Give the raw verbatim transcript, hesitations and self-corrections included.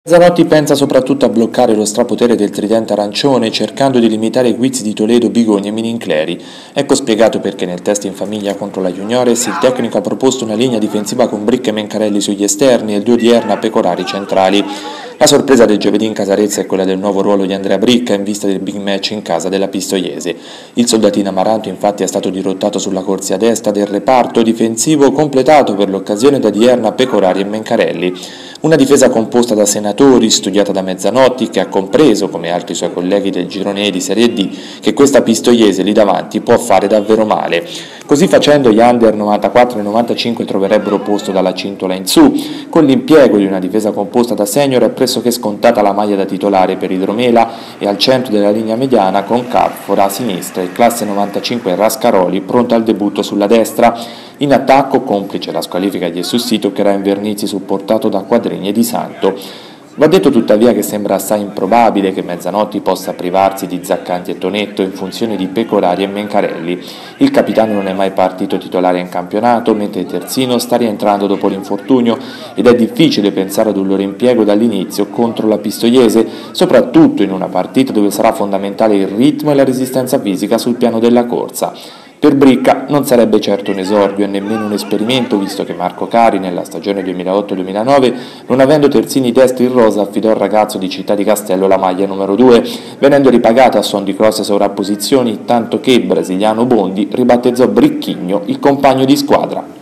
Zanotti pensa soprattutto a bloccare lo strapotere del tridente arancione, cercando di limitare i guizzi di Toledo, Bigogni e Minincleri. Ecco spiegato perché nel test in famiglia contro la Juniores il tecnico ha proposto una linea difensiva con Bricca e Mencarelli sugli esterni e il duo di Erna Pecorari centrali. La sorpresa del giovedì in Casarezza è quella del nuovo ruolo di Andrea Bricca in vista del big match in casa della Pistoiese. Il soldatino amaranto infatti è stato dirottato sulla corsia destra del reparto difensivo completato per l'occasione da Dierna, Pecorari e Mencarelli. Una difesa composta da senatori, studiata da Mezzanotti, che ha compreso, come altri suoi colleghi del girone E di Serie D, che questa Pistoiese lì davanti può fare davvero male. Così facendo gli under novantaquattro e novantacinque troverebbero posto dalla cintola in su. Con l'impiego di una difesa composta da senior è pressoché scontata la maglia da titolare per Idromela e al centro della linea mediana con Carfora a sinistra il classe novantacinque Rascaroli pronto al debutto sulla destra. In attacco, complice la squalifica di Essussi, toccherà Invernizzi supportato da Quadrini e Di Santo. Va detto tuttavia che sembra assai improbabile che Mezzanotti possa privarsi di Zaccanti e Tonetto in funzione di Pecorari e Mencarelli. Il capitano non è mai partito titolare in campionato, mentre Terzino sta rientrando dopo l'infortunio ed è difficile pensare ad un loro impiego dall'inizio contro la Pistoiese, soprattutto in una partita dove sarà fondamentale il ritmo e la resistenza fisica sul piano della corsa. Per Bricca non sarebbe certo un esordio e nemmeno un esperimento, visto che Marco Cari nella stagione duemilaotto duemilanove, non avendo terzini destri in rosa, affidò al ragazzo di Città di Castello la maglia numero due, venendo ripagata a suon di grosse sovrapposizioni, tanto che il brasiliano Bondi ribattezzò Bricchigno il compagno di squadra.